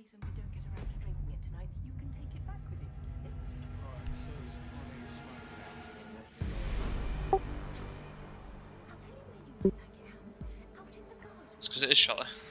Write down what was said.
reason we don't get around to drinking it tonight, you can take it back with you. Yes? Alright, so I'll need to smoke it out. I'll tell you where you might like it, Hans. Out in the garden. It's because it is shallow.